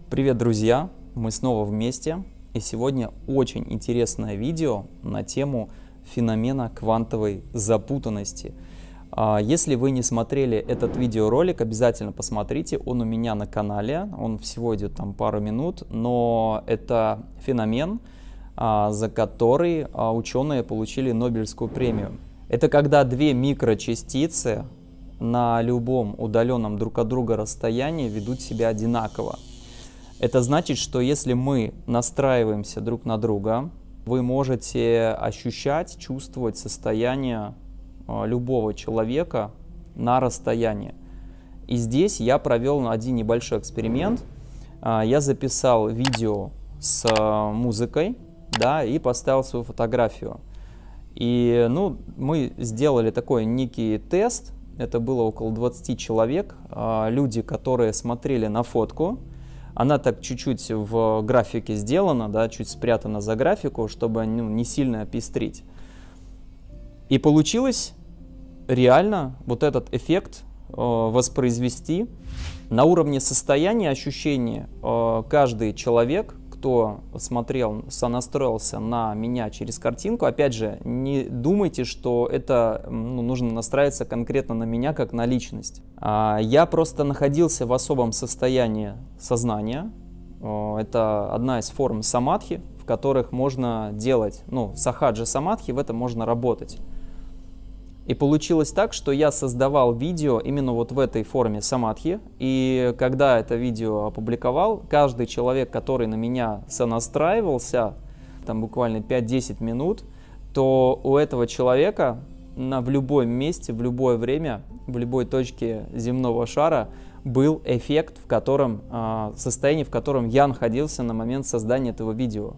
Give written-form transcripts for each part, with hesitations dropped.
Привет, друзья! Мы снова вместе, и сегодня очень интересное видео на тему феномена квантовой запутанности. Если вы не смотрели этот видеоролик, обязательно посмотрите, он у меня на канале, он всего идет там пару минут, но это феномен, за который ученые получили Нобелевскую премию. Это когда две микрочастицы на любом удаленном друг от друга расстоянии ведут себя одинаково. Это значит, что если мы настраиваемся друг на друга, вы можете ощущать, чувствовать состояние любого человека на расстоянии. И здесь я провел один небольшой эксперимент. Я записал видео с музыкой, да, и поставил свою фотографию. И мы сделали такой некий тест. Это было около 20 человек. Люди, которые смотрели на фотку. Она так чуть-чуть в графике сделана, да, чуть спрятана за графику, чтобы не сильно пестрить. И получилось реально вот этот эффект воспроизвести на уровне состояния, ощущения. Каждый человек, кто смотрел, сонастроился на меня через картинку, опять же, не думайте, что это нужно настраиваться конкретно на меня как на личность. Я просто находился в особом состоянии сознания. Это одна из форм самадхи, в которых можно делать, сахаджа самадхи, в этом можно работать. И получилось так, что я создавал видео именно вот в этой форме самадхи, и когда это видео опубликовал, каждый человек, который на меня сонастраивался, там буквально 5-10 минут, то у этого человека в любом месте, в любое время, в любой точке земного шара был эффект, состояние, в котором я находился на момент создания этого видео.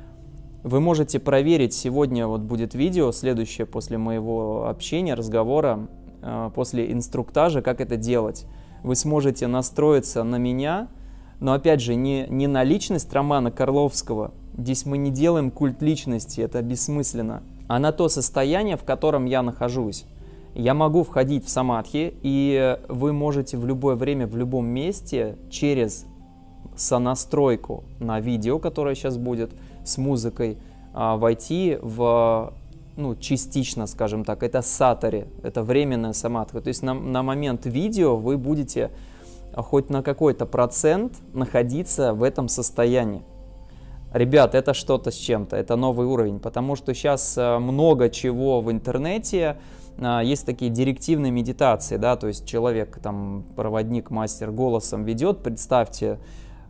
Вы можете проверить, сегодня вот будет видео, следующее после моего общения, разговора, после инструктажа, как это делать. Вы сможете настроиться на меня, но опять же не на личность Романа Карловского, здесь мы не делаем культ личности, это бессмысленно, а на то состояние, в котором я нахожусь. Я могу входить в самадхи, и вы можете в любое время, в любом месте через сонастройку на видео, которое сейчас будет, с музыкой, войти в, частично, скажем так, это сатари, это временная самадха. То есть на момент видео вы будете хоть на какой-то процент находиться в этом состоянии. Ребят, это что-то с чем-то, это новый уровень, потому что сейчас много чего в интернете, есть такие директивные медитации, да, то есть человек, там, проводник, мастер голосом ведет, представьте,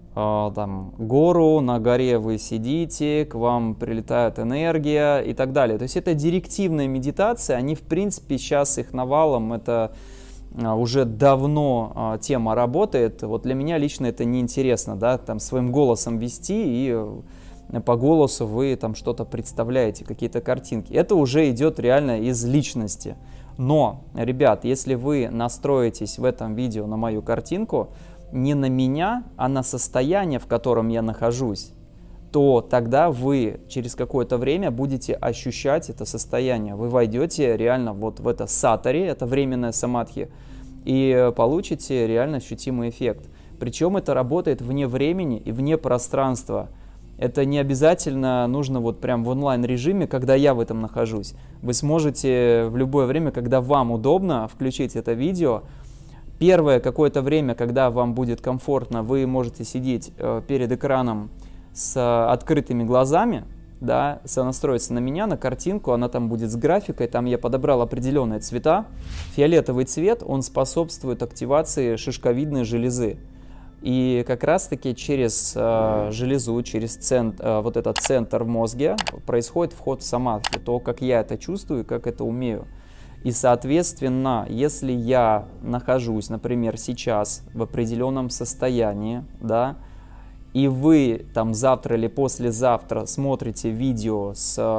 там, гору, на горе вы сидите, к вам прилетает энергия и так далее. То есть это директивная медитация, они в принципе сейчас их навалом, это уже давно тема работает. Вот для меня лично это неинтересно, да, там своим голосом вести и по голосу вы там что-то представляете, какие-то картинки. Это уже идет реально из личности. Но, ребят, если вы настроитесь в этом видео на мою картинку, не на меня, а на состояние, в котором я нахожусь, то тогда вы через какое-то время будете ощущать это состояние. Вы войдете реально вот в это сатари, это временная самадхи, и получите реально ощутимый эффект. Причем это работает вне времени и вне пространства. Это не обязательно нужно вот прям в онлайн режиме, когда я в этом нахожусь. Вы сможете в любое время, когда вам удобно, включить это видео. Первое какое-то время, когда вам будет комфортно, вы можете сидеть перед экраном с открытыми глазами, да, сонастроиться на меня, на картинку, она там будет с графикой, там я подобрал определенные цвета. Фиолетовый цвет, он способствует активации шишковидной железы. И как раз-таки через железу, через вот этот центр в мозге происходит вход в самадхи, то, как я это чувствую, как это умею. И, соответственно, если я нахожусь, например, сейчас в определенном состоянии, да, и вы там завтра или послезавтра смотрите видео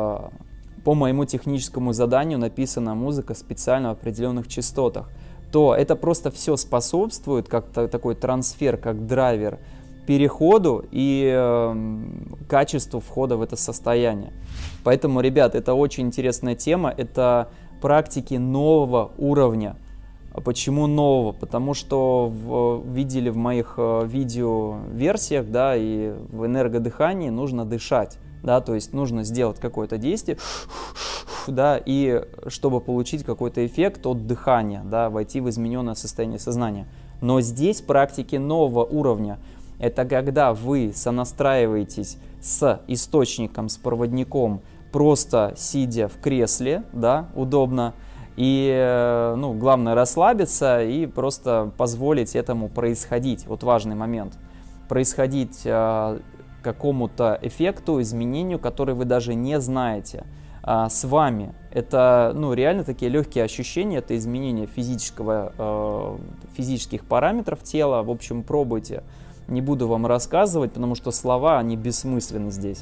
по моему техническому заданию, написана музыка специально в определенных частотах, то это просто все способствует, как такой трансфер, как драйвер, переходу и качеству входа в это состояние. Поэтому, ребят, это очень интересная тема, это практики нового уровня. Почему нового? Потому что видели в моих видео-версиях, да, и в энергодыхании нужно дышать, да, то есть нужно сделать какое-то действие, да, и чтобы получить какой-то эффект от дыхания, да, войти в измененное состояние сознания. Но здесь практики нового уровня. Это когда вы сонастраиваетесь с источником, с проводником, просто сидя в кресле, да, удобно. И, ну, главное расслабиться и просто позволить этому происходить. Вот важный момент. Происходить какому-то эффекту, изменению, который вы даже не знаете. С вами. Это, ну, реально такие легкие ощущения, это изменение физических параметров тела. В общем, пробуйте. Не буду вам рассказывать, потому что слова, они бессмысленны здесь.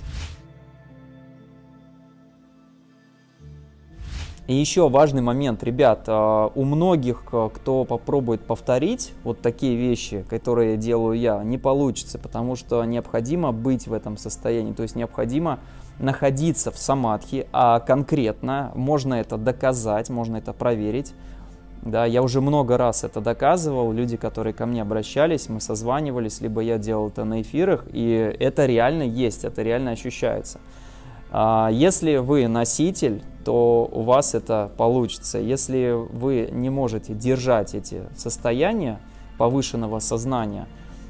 И еще важный момент, ребят, у многих, кто попробует повторить вот такие вещи, которые делаю я, не получится, потому что необходимо быть в этом состоянии, то есть необходимо находиться в самадхи, а конкретно можно это доказать, можно это проверить. Да, я уже много раз это доказывал, люди, которые ко мне обращались, мы созванивались, либо я делал это на эфирах, и это реально есть, это реально ощущается. Если вы носитель, то у вас это получится. Если вы не можете держать эти состояния повышенного сознания,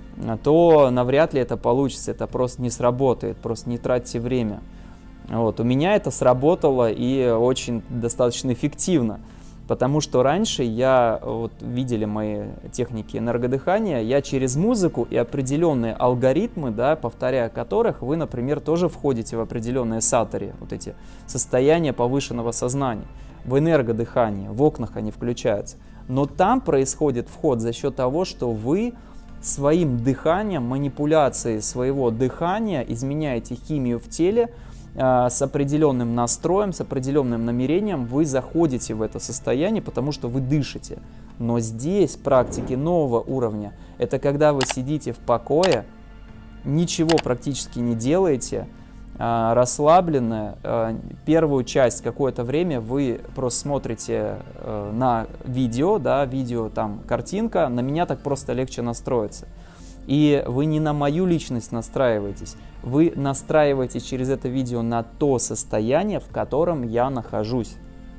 то навряд ли это получится, это просто не сработает, просто не тратьте время. Вот. У меня это сработало и очень достаточно эффективно. Потому что раньше вот видели мои техники энергодыхания, я через музыку и определенные алгоритмы, да, повторяя которых, вы, например, тоже входите в определенные сатори, вот эти состояния повышенного сознания, в энергодыхании, в окнах они включаются. Но там происходит вход за счет того, что вы своим дыханием, манипуляцией своего дыхания изменяете химию в теле, с определенным настроем, с определенным намерением вы заходите в это состояние, потому что вы дышите. Но здесь практики нового уровня – это когда вы сидите в покое, ничего практически не делаете, расслаблены. Первую часть какое-то время вы просто смотрите на видео, да, видео там картинка, на меня так просто легче настроиться. И вы не на мою личность настраиваетесь, вы настраиваетесь через это видео на то состояние, в котором я нахожусь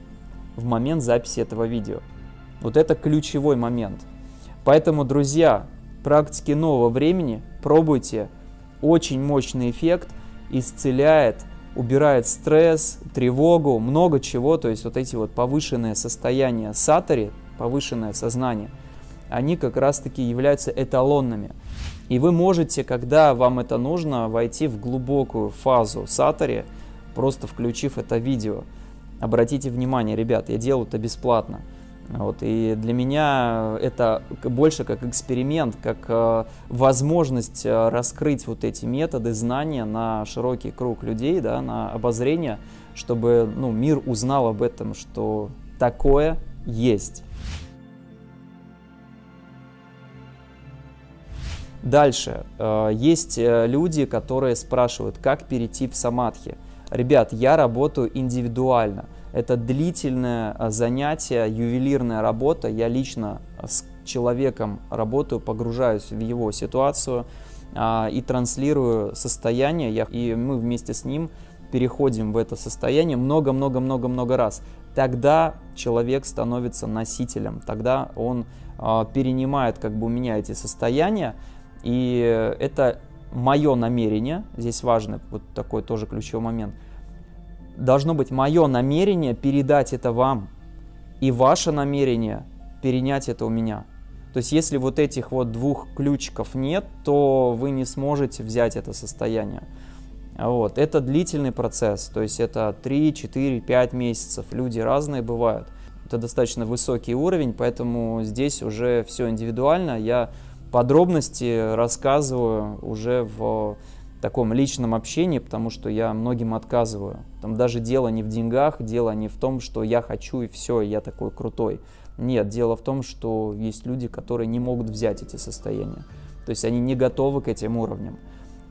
в момент записи этого видео. Вот это ключевой момент. Поэтому, друзья, практики нового времени, пробуйте. Очень мощный эффект, исцеляет, убирает стресс, тревогу, много чего. То есть вот эти вот повышенные состояния сатори, повышенное сознание, они как раз-таки являются эталонными. И вы можете, когда вам это нужно, войти в глубокую фазу сатори, просто включив это видео. Обратите внимание, ребят, я делаю это бесплатно. Вот, и для меня это больше как эксперимент, как возможность раскрыть вот эти методы, знания на широкий круг людей, да, на обозрение, чтобы, ну, мир узнал об этом, что такое есть. Дальше. Есть люди, которые спрашивают, как перейти в самадхи. Ребят, я работаю индивидуально. Это длительное занятие, ювелирная работа. Я лично с человеком работаю, погружаюсь в его ситуацию и транслирую состояние. И мы вместе с ним переходим в это состояние много-много-много-много раз. Тогда человек становится носителем. Тогда он перенимает как бы у меня эти состояния. И это мое намерение, здесь важный вот такой тоже ключевой момент, должно быть мое намерение передать это вам, и ваше намерение перенять это у меня. То есть если вот этих вот двух ключиков нет, то вы не сможете взять это состояние. Вот. Это длительный процесс, то есть это 3, 4, 5 месяцев, люди разные бывают. Это достаточно высокий уровень, поэтому здесь уже все индивидуально. Я подробности рассказываю уже в таком личном общении, потому что я многим отказываю. Там даже дело не в деньгах, дело не в том, что я хочу и все, я такой крутой. Нет, дело в том, что есть люди, которые не могут взять эти состояния. То есть они не готовы к этим уровням.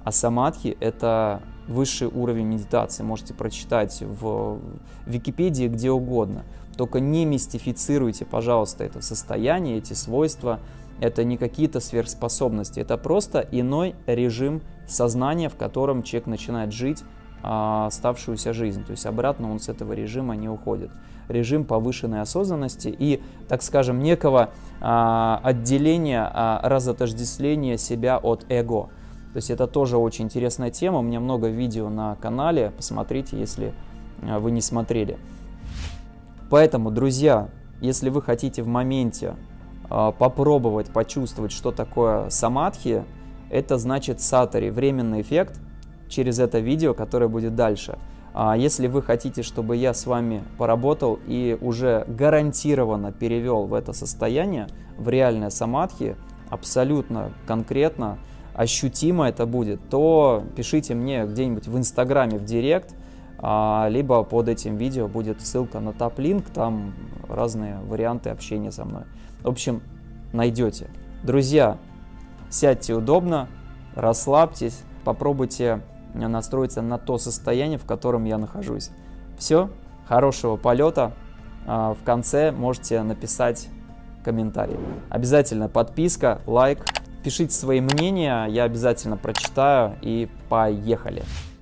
А самадхи — это высший уровень медитации. Можете прочитать в Википедии, где угодно. Только не мистифицируйте, пожалуйста, это состояние, эти свойства. Это не какие-то сверхспособности. Это просто иной режим сознания, в котором человек начинает жить оставшуюся жизнь. То есть обратно он с этого режима не уходит. Режим повышенной осознанности и, так скажем, некого отделения, разотождествления себя от эго. То есть это тоже очень интересная тема. У меня много видео на канале. Посмотрите, если вы не смотрели. Поэтому, друзья, если вы хотите в моменте попробовать почувствовать, что такое самадхи, это значит сатори, временный эффект, через это видео, которое будет дальше. Если вы хотите, чтобы я с вами поработал и уже гарантированно перевел в это состояние, в реальное самадхи, абсолютно конкретно, ощутимо это будет, то пишите мне где-нибудь в Инстаграме в директ, либо под этим видео будет ссылка на топ-линк, там разные варианты общения со мной. В общем, найдете. Друзья, сядьте удобно, расслабьтесь, попробуйте настроиться на то состояние, в котором я нахожусь. Все, хорошего полета. В конце можете написать комментарий. Обязательно подписка, лайк, пишите свои мнения, я обязательно прочитаю и поехали.